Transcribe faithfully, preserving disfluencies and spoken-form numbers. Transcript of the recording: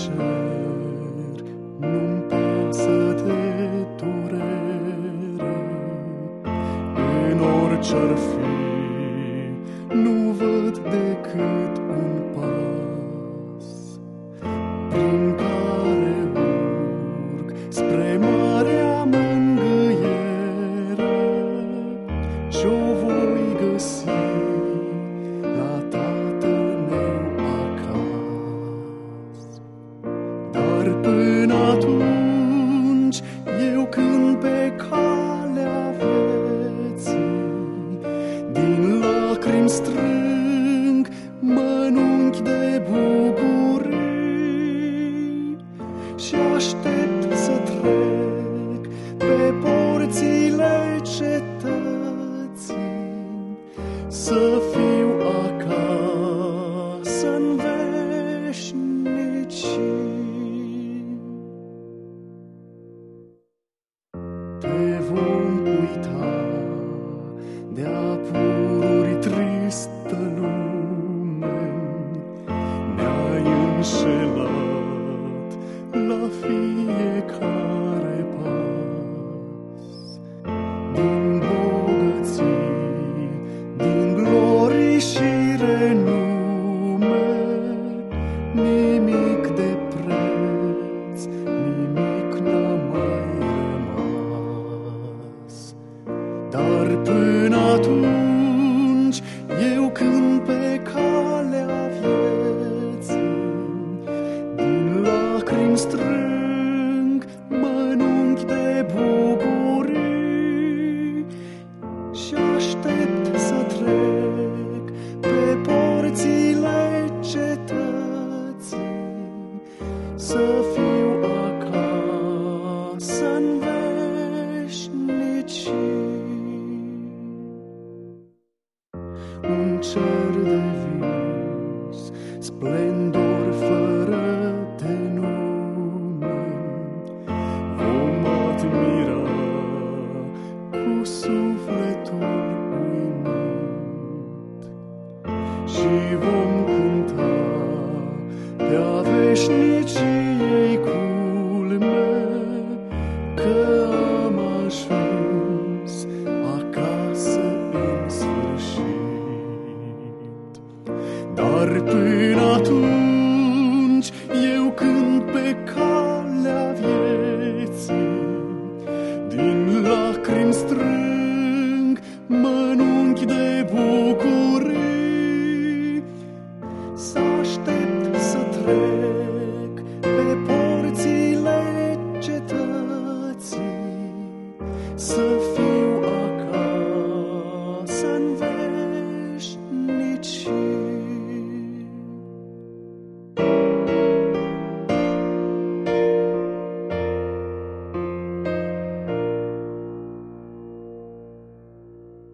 cer, nu-mi pasă de durere. În orice-ar fi, nu văd decât un pas prin care urc spre marea mângâiere, ce-o voi găsi la Tatăl meu acasă. Dar până atunci eu cânt pe calea vieții, din lacrimi strâng mănunchi de bucurii și aștept să trec pe porțile cetății, să fiu acasă-n veșnicii. Te vom uita de-a pururi tristă lume, ne-ai înșelat la fiecare pas. Din bogății, din glorii și renume, nimic de preț, nimic n-a mai rămas. Dar până atunci eu cânt pe calea vieții, din lacrimi strâng mănunchi de bucurii și aștept să trec pe porțile cetății, să fiu acasă-n veșnicii. Un cer de vis, splendor fără de nume, vom admira cu sufletul uimit și vom cânta de-a veșniciei culme, că am ajuns acasă în sfârșit. Dar până atunci eu cânt pe calea vieții, din lacrimi strâng mănunchi de bucurii, să aștept să trec